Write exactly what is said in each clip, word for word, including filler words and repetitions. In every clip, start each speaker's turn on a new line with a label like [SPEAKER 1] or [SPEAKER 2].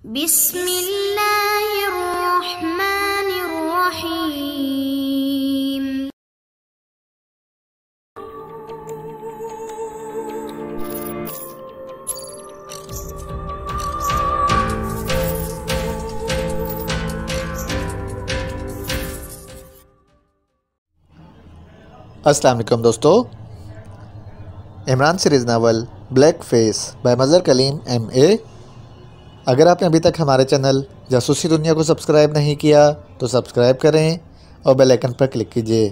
[SPEAKER 1] बिस्मिल्लाहिर्रहमानिर्रहीम।
[SPEAKER 2] अस्सलाम वालेकुम दोस्तों, Imran series novel black face by Mazhar Kaleem M A. अगर आपने अभी तक हमारे चैनल जासूसी दुनिया को सब्सक्राइब नहीं किया तो सब्सक्राइब करें और बेल आइकन पर क्लिक कीजिए।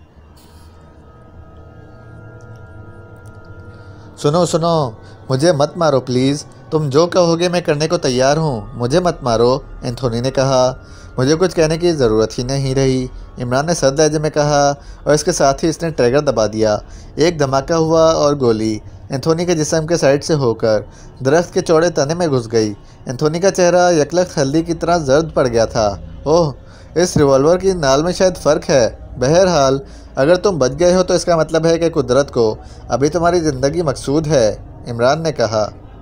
[SPEAKER 2] सुनो सुनो, मुझे मत मारो प्लीज़, तुम जो कहोगे मैं करने को तैयार हूँ, मुझे मत मारो, एंथोनी ने कहा। मुझे कुछ कहने की ज़रूरत ही नहीं रही, इमरान ने सर्द लहजे में कहा और इसके साथ ही इसने ट्रिगर दबा दिया। एक धमाका हुआ और गोली एंथोनी के जिस्म के साइड से होकर दरख्त के चौड़े तने में घुस गई। एंथोनी का चेहरा यकलख्त हल्दी की तरह जर्द पड़ गया था। ओह, इस रिवॉल्वर की नाल में शायद फ़र्क है। बहरहाल, अगर तुम बच गए हो तो इसका मतलब है कि कुदरत को अभी तुम्हारी ज़िंदगी मकसूद है, इमरान ने कहा।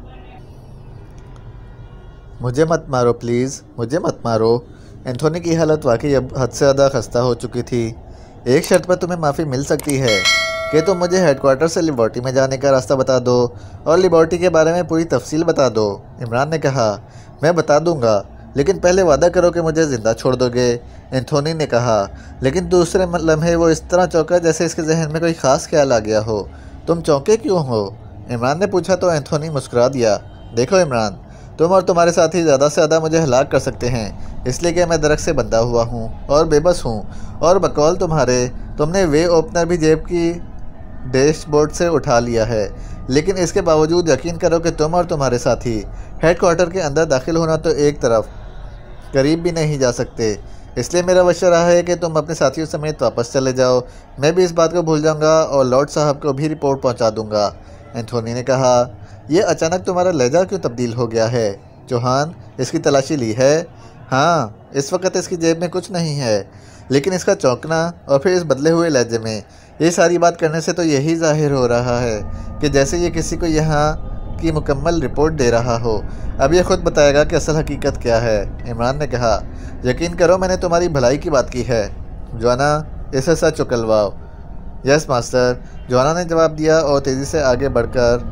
[SPEAKER 2] मुझे मत मारो प्लीज़, मुझे मत मारो। एंथोनी की हालत वाकई अब हद से ज़्यादा खस्ता हो चुकी थी। एक शर्त पर तुम्हें माफ़ी मिल सकती है कि तुम मुझे हेडक्वार्टर से लिबर्टी में जाने का रास्ता बता दो और लिबर्टी के बारे में पूरी तफसील बता दो, इमरान ने कहा। मैं बता दूंगा, लेकिन पहले वादा करो कि मुझे ज़िंदा छोड़ दोगे, एंथोनी ने कहा। लेकिन दूसरे लम्हे वो इस तरह चौंका जैसे इसके जहन में कोई ख़ास ख्याल आ गया हो। तुम चौंके क्यों हो, इमरान ने पूछा तो एंथोनी मुस्कुरा दिया। देखो इमरान, तुम और तुम्हारे साथी ज़्यादा से ज़्यादा मुझे हलाक कर सकते हैं, इसलिए कि मैं दरख्त से बंधा हुआ हूँ और बेबस हूँ, और बकौल तुम्हारे तुमने वे ओपनर भी जेब की डैशबोर्ड से उठा लिया है। लेकिन इसके बावजूद यकीन करो कि तुम और तुम्हारे साथी हेडक्वार्टर के अंदर दाखिल होना तो एक तरफ करीब भी नहीं जा सकते। इसलिए मेरा मशवरा है कि तुम अपने साथियों समेत वापस चले जाओ। मैं भी इस बात को भूल जाऊँगा और लॉर्ड साहब को भी रिपोर्ट पहुँचा दूँगा, एंथोनी ने कहा। यह अचानक तुम्हारा लहजा क्यों तब्दील हो गया है, चौहान? इसकी तलाशी ली है? हाँ, इस वक्त इसकी जेब में कुछ नहीं है, लेकिन इसका चौंकना और फिर इस बदले हुए लहजे में ये सारी बात करने से तो यही जाहिर हो रहा है कि जैसे ये किसी को यहाँ की मुकम्मल रिपोर्ट दे रहा हो। अब ये खुद बताएगा कि असल हकीकत क्या है, इमरान ने कहा। यकीन करो, मैंने तुम्हारी भलाई की बात की है, जोआना, इसे सच उकलवाओ। यस मास्टर, जोआना ने जवाब दिया और तेज़ी से आगे बढ़कर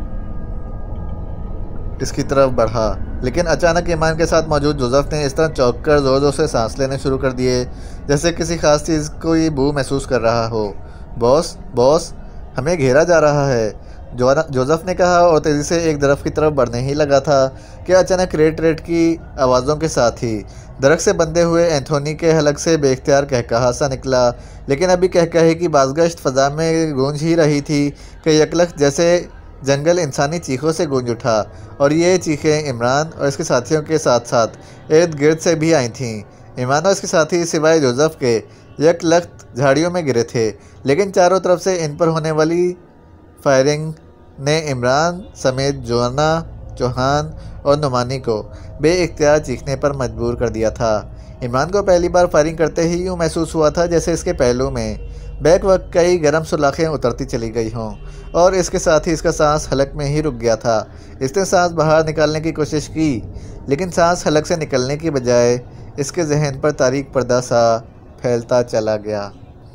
[SPEAKER 2] इसकी तरफ बढ़ा। लेकिन अचानक ईमान के साथ मौजूद जोसेफ ने इस तरह चौंक कर ज़ोर ज़ोर से सांस लेने शुरू कर दिए जैसे किसी खास चीज़ को ये बू महसूस कर रहा हो। बॉस बॉस, हमें घेरा जा रहा है, जोसेफ ने कहा और तेज़ी से एक दरख्त की तरफ बढ़ने ही लगा था कि अचानक रेट रेट की आवाज़ों के साथ ही दरख्त से बंधे हुए एंथोनी के हलक से बेख्तियार कहकहा सा निकला। लेकिन अभी कहकहे की बाज़गश्त फ़ज़ा में गूंज ही रही थी कि यकलख्त जैसे जंगल इंसानी चीखों से गूंज उठा, और ये चीखें इमरान और इसके साथियों के साथ साथ इर्द गिर्द से भी आई थीं। इमरान और इसके साथी सिवाय जोसेफ के यकलख्त झाड़ियों में गिरे थे, लेकिन चारों तरफ से इन पर होने वाली फायरिंग ने इमरान समेत जोआना, चौहान और नुमानी को बेइख्तियार चीखने पर मजबूर कर दिया था। इमरान को पहली बार फायरिंग करते ही यूँ महसूस हुआ था जैसे इसके पहलू में बैक वक्त कई गर्म सुलाखें उतरती चली गई हों, और इसके साथ ही इसका सांस हलक में ही रुक गया था। इसने सांस बाहर निकालने की कोशिश की, लेकिन सांस हलक से निकलने की बजाय इसके जहन पर तारीक पर्दा सा फैलता चला गया।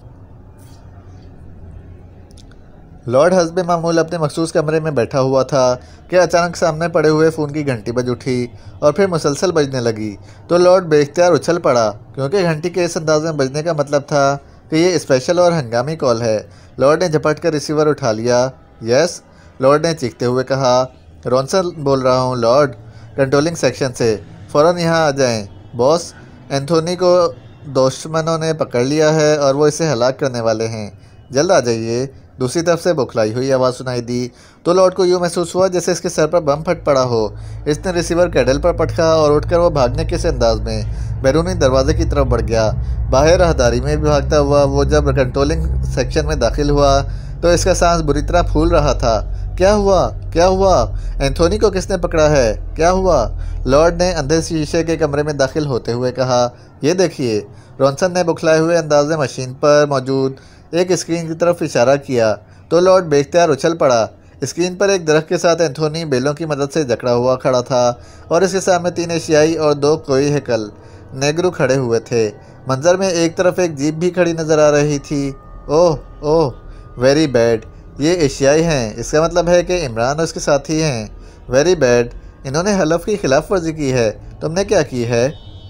[SPEAKER 2] लॉर्ड हस्बे मामूल अपने मखसूस कमरे में बैठा हुआ था कि अचानक सामने पड़े हुए फ़ोन की घंटी बज उठी और फिर मुसलसल बजने लगी। तो लॉर्ड बेख्तियार उछल पड़ा, क्योंकि घंटी के इस अंदाज में बजने का मतलब था कि ये स्पेशल और हंगामी कॉल है। लॉर्ड ने झपट कर रिसीवर उठा लिया। यस, लॉर्ड ने चीखते हुए कहा। रॉनसन बोल रहा हूँ लॉर्ड, कंट्रोलिंग सेक्शन से, फ़ौरन यहाँ आ जाएं। बॉस, एंथोनी को दुश्मनों ने पकड़ लिया है और वो इसे हलाक करने वाले हैं, जल्द आ जाइए। दूसरी तरफ से बौखलाई हुई आवाज़ सुनाई दी तो लॉर्ड को यूँ महसूस हुआ जैसे इसके सर पर बम फट पड़ा हो। इसने रिसीवर कैडल पर पटका और उठकर वो भागने के से अंदाज में बैरूनी दरवाजे की तरफ बढ़ गया। बाहर राहदारी में भी भागता हुआ वो जब कंट्रोलिंग सेक्शन में दाखिल हुआ तो इसका सांस बुरी तरह फूल रहा था। क्या हुआ, क्या हुआ? एंथोनी को किसने पकड़ा है? क्या हुआ? लॉर्ड ने अंधे शीशे के कमरे में दाखिल होते हुए कहा। ये देखिए, रॉनसन ने बुखलाए हुए अंदाज में मशीन पर मौजूद एक स्क्रीन की तरफ इशारा किया तो लॉर्ड बेख्तियार उछल पड़ा। स्क्रीन पर एक दरख्त के साथ एंथोनी बेलों की मदद से जकड़ा हुआ खड़ा था और इसके सामने तीन एशियाई और दो कोई हैकल नेग्रो खड़े हुए थे। मंजर में एक तरफ एक जीप भी खड़ी नज़र आ रही थी। ओह ओह वेरी बैड, ये एशियाई हैं, इसका मतलब है कि इमरान और उसके साथी हैं। वेरी बैड, इन्होंने हलफ की खिलाफ वर्जी की है। तुमने क्या की है?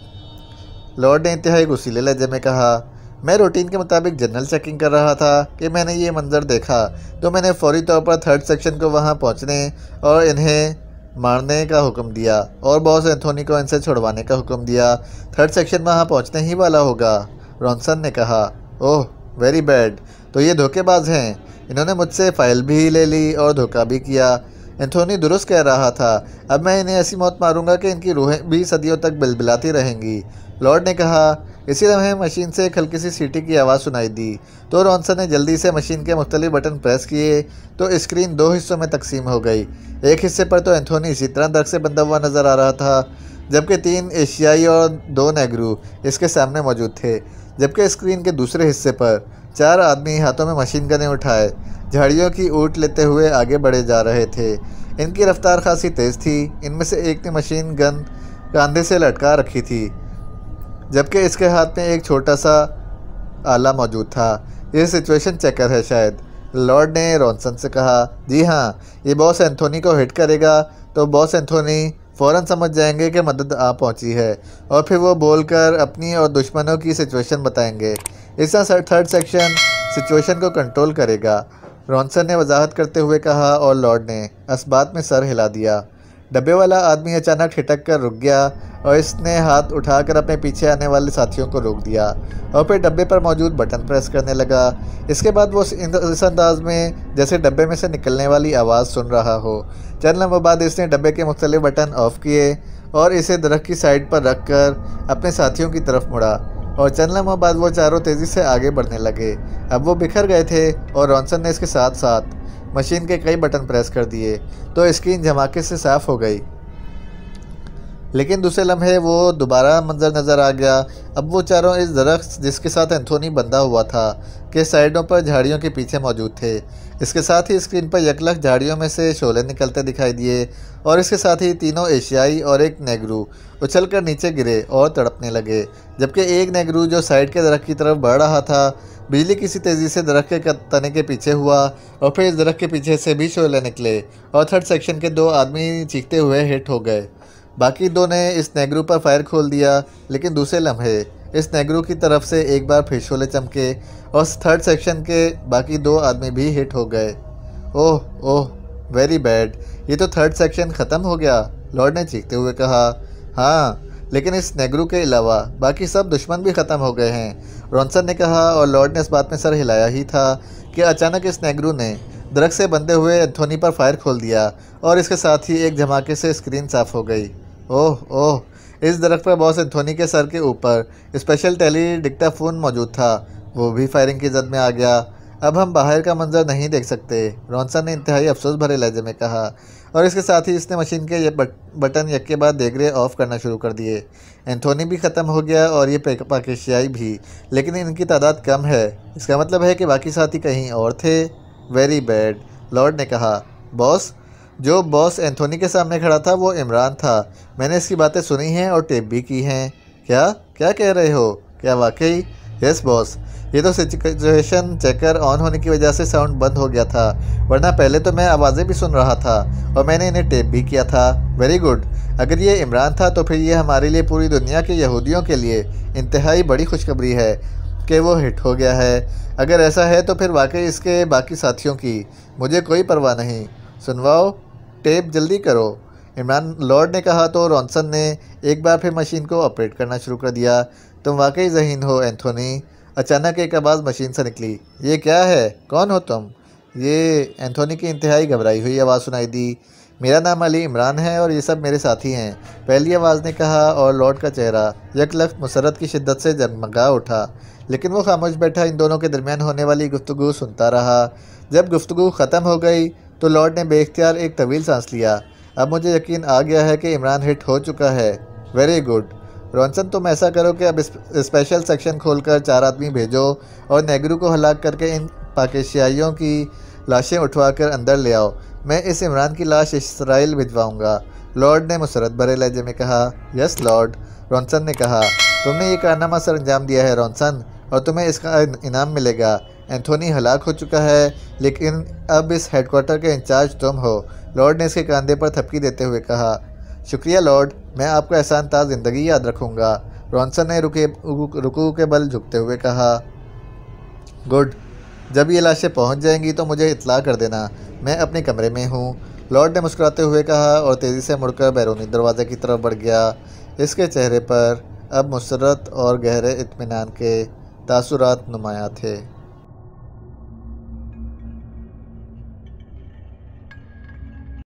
[SPEAKER 2] लॉर्ड ने इंतहाई गुस्सीले लहजे में कहा। मैं रूटीन के मुताबिक जनरल चेकिंग कर रहा था कि मैंने ये मंजर देखा तो मैंने फौरी तौर पर थर्ड सेक्शन को वहाँ पहुँचने और इन्हें मारने का हुक्म दिया और बॉस एंथोनी को इनसे छुड़वाने का हुक्म दिया। थर्ड सेक्शन वहाँ पहुँचने ही वाला होगा, रॉनसन ने कहा। ओह वेरी बैड, तो ये धोखेबाज हैं, इन्होंने मुझसे फ़ाइल भी ले ली और धोखा भी किया। एंथोनी दुरुस्त कह रहा था। अब मैं इन्हें ऐसी मौत मारूंगा कि इनकी रूहें भी सदियों तक बिलबिलाती रहेंगी, लॉर्ड ने कहा। इसी लम्हे मशीन से एक हल्की सी सीटी की आवाज़ सुनाई दी तो रॉनसन ने जल्दी से मशीन के मुख्तलिफ बटन प्रेस किए तो स्क्रीन दो हिस्सों में तकसीम हो गई। एक हिस्से पर तो एंथोनी इसी तरह दर्द से बंधा हुआ नज़र आ रहा था, जबकि तीन एशियाई और दो नेग्रू इसके सामने मौजूद थे। जबकि स्क्रीन के दूसरे हिस्से पर चार आदमी हाथों में मशीन गनें उठाए झाड़ियों की ऊँट लेते हुए आगे बढ़े जा रहे थे। इनकी रफ्तार खासी तेज़ थी। इनमें से एक ने मशीन गन कंधे से लटका रखी थी, जबकि इसके हाथ में एक छोटा सा आला मौजूद था। ये सिचुएशन चेकर है शायद, लॉर्ड ने रॉनसन से कहा। जी हाँ, ये बॉस एंथोनी को हिट करेगा तो बॉस एंथोनी फ़ौरन समझ जाएंगे कि मदद आ पहुंची है और फिर वो बोलकर अपनी और दुश्मनों की सिचुएशन बताएंगे। इस तरह थर्ड सेक्शन सिचुएशन को कंट्रोल करेगा, रॉनसन ने वजाहत करते हुए कहा और लॉर्ड ने असबात में सर हिला दिया। डब्बे वाला आदमी अचानक ठिठक कर रुक गया और इसने हाथ उठाकर अपने पीछे आने वाले साथियों को रोक दिया और फिर डब्बे पर मौजूद बटन प्रेस करने लगा। इसके बाद वो इस अंदाज में जैसे डब्बे में से निकलने वाली आवाज़ सुन रहा हो। चंद लम्हों बाद इसने डब्बे के मुख्तलिफ बटन ऑफ किए और इसे दरख्त की साइड पर रख कर अपने साथियों की तरफ मुड़ा और चंद लम्हों बाद वो चारों तेज़ी से आगे बढ़ने लगे। अब वो बिखर गए थे और रॉनसन ने इसके साथ साथ मशीन के कई बटन प्रेस कर दिए तो स्क्रीन धमाके से साफ़ हो गई। लेकिन दूसरे लम्हे वो दोबारा मंजर नज़र आ गया। अब वो चारों इस दरख्त जिसके साथ एंथोनी बंधा हुआ था के साइडों पर झाड़ियों के पीछे मौजूद थे। इसके साथ ही स्क्रीन पर यकलख झाड़ियों में से शोले निकलते दिखाई दिए और इसके साथ ही तीनों एशियाई और एक नेग्रू उछलकर नीचे गिरे और तड़पने लगे, जबकि एक नेग्रू जो साइड के दरख्त की तरफ बढ़ रहा था बिजली किसी तेज़ी से दरख्त के तने के पीछे हुआ और फिर इस दरख्त के पीछे से भी शोले निकले और थर्ड सेक्शन के दो आदमी चीखते हुए हिट हो गए। बाकी दो ने इस नेग्रू पर फायर खोल दिया, लेकिन दूसरे लम्हे इस नेग्रू की तरफ से एक बार फिर शोले चमके और थर्ड सेक्शन के बाकी दो आदमी भी हिट हो गए। ओह ओह वेरी बैड, ये तो थर्ड सेक्शन ख़त्म हो गया, लॉर्ड ने चीखते हुए कहा। हाँ, लेकिन इस नेग्रू के अलावा बाकी सब दुश्मन भी ख़त्म हो गए हैं, रॉनसन ने कहा और लॉर्ड ने इस बात में सर हिलाया ही था कि अचानक इस नेग्रू ने दरख्त से बंधे हुए एंथोनी पर फायर खोल दिया और इसके साथ ही एक धमाके से स्क्रीन साफ़ हो गई। ओह ओह, इस दरख्त पर बॉस एंथोनी के सर के ऊपर स्पेशल टेली डिक्टाफोन मौजूद था, वो भी फायरिंग की जद में आ गया। अब हम बाहर का मंजर नहीं देख सकते, रॉनसन ने इंतहाई अफसोस भरे लहजे में कहा और इसके साथ ही इसने मशीन के ये बटन एक के बाद देगरे ऑफ करना शुरू कर दिए। एंथोनी भी ख़त्म हो गया और ये पाकिस्तानी भी, लेकिन इनकी तादाद कम है, इसका मतलब है कि बाकी साथी कहीं और थे। वेरी बैड, लॉर्ड ने कहा। बॉस, जो बॉस एंथोनी के सामने खड़ा था वो इमरान था, मैंने इसकी बातें सुनी हैं और टेप भी की हैं। क्या क्या कह रहे हो? क्या वाकई? यस बॉस, ये तो सिचुएशन चेकर ऑन होने की वजह से साउंड बंद हो गया था, वरना पहले तो मैं आवाज़ें भी सुन रहा था और मैंने इन्हें टेप भी किया था। वेरी गुड, अगर ये इमरान था तो फिर ये हमारे लिए पूरी दुनिया के यहूदियों के लिए इंतहाई बड़ी खुशखबरी है कि वो हिट हो गया है। अगर ऐसा है तो फिर वाकई इसके बाकी साथियों की मुझे कोई परवाह नहीं। सुनवाओ, टेप जल्दी करो, इमरान लॉर्ड ने कहा तो रॉनसन ने एक बार फिर मशीन को ऑपरेट करना शुरू कर दिया। तुम वाकई ज़हीन हो एंथोनी, अचानक एक आवाज़ मशीन से निकली। ये क्या है? कौन हो तुम? ये एंथोनी की इंतहाई घबराई हुई आवाज़ सुनाई दी। मेरा नाम अली इमरान है और ये सब मेरे साथी हैं, पहली आवाज़ ने कहा और लॉर्ड का चेहरा यकलख्त मुसरत की शिद्दत से जगमगा उठा, लेकिन वो खामोश बैठा इन दोनों के दरमियान होने वाली गुफ्तगू सुनता रहा। जब गुफ्तगू ख़त्म हो गई तो लॉर्ड ने बेख्तियार एक तवील सांस लिया। अब मुझे यकीन आ गया है कि इमरान हिट हो चुका है। वेरी गुड रॉनसन, तुम ऐसा करो कि अब स्पेशल सेक्शन खोलकर चार आदमी भेजो और नेग्रू को हलाक करके इन पाकिस्तानियों की लाशें उठवाकर अंदर ले आओ। मैं इस इमरान की लाश इसराइल भिजवाऊंगा। लॉर्ड ने मुसरत भरे लहजे में कहा। यस लॉर्ड, रॉनसन ने कहा। तुमने ये कारनामा सर अंजाम दिया है रॉनसन, और तुम्हें इसका इनाम मिलेगा। एंथोनी हलाक हो चुका है, लेकिन अब इस हेडक्वार्टर के इंचार्ज तुम हो। लॉर्ड ने इसके कंधे पर थपकी देते हुए कहा। शुक्रिया लॉर्ड, मैं आपका एहसान ताज ज़िंदगी याद रखूँगा, रॉनसन ने रुके रुकू के बल झुकते हुए कहा। गुड, जब ये लाशें पहुंच जाएंगी तो मुझे इत्तला कर देना। मैं अपने कमरे में हूँ, लॉर्ड ने मुस्कुराते हुए कहा और तेज़ी से मुड़कर बैरूनी दरवाजे की तरफ बढ़ गया। इसके चेहरे पर अब मुसरत और गहरे इत्मीनान के तासुरात नुमायाँ थे।